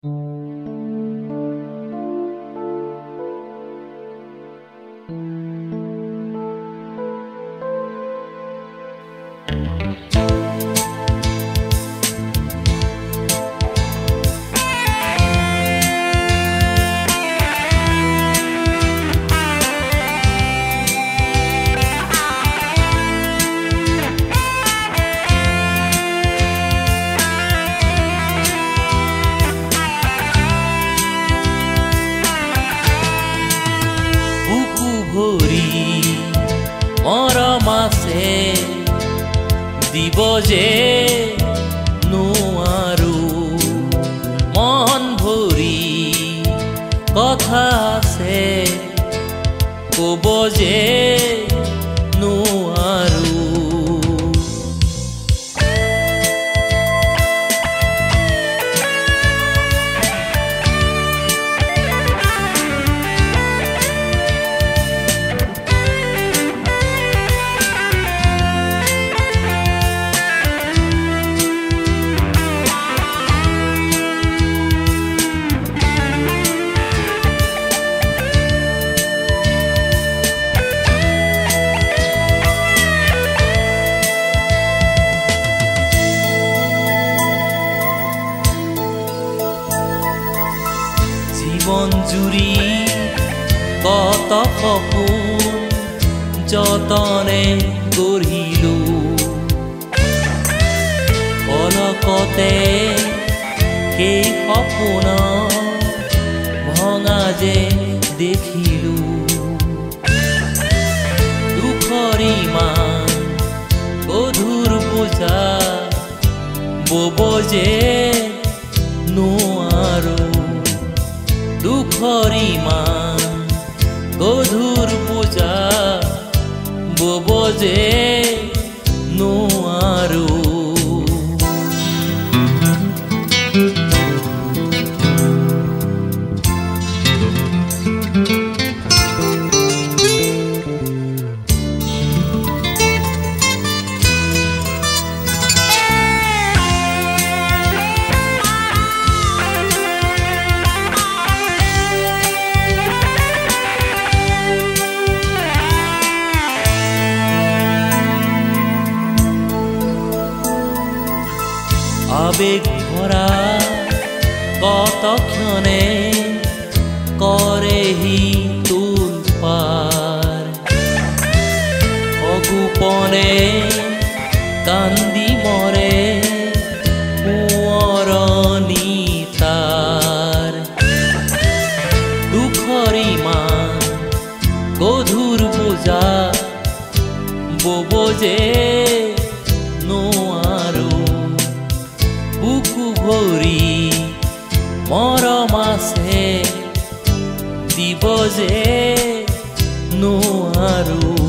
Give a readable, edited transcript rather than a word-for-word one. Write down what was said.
মৰমাছে দিব যে নোৱাৰো মন ভৰি কথা আছে ক'ব যে নোৱাৰো জীবন জুৰি কত সপোন যতনে গঢ়িলো পলকতে সেই সপোন ভঙা যে দেখিলো দুখৰ ইমান গধুৰ বোজা বব যে নোৱাৰো দুখৰ ইমান গধুৰ বোজা বব যে নোৱাৰো আবেগ ভরা কত ক্ষণে করেহি তুল পার অগোপনে কান্দি মরে পুয়ৰণি তার দুখৰ ইমান গধুৰ বোজা বব যে নোৱাৰো বুকু ভৰি মৰম আছে দিব যে নোৱাৰো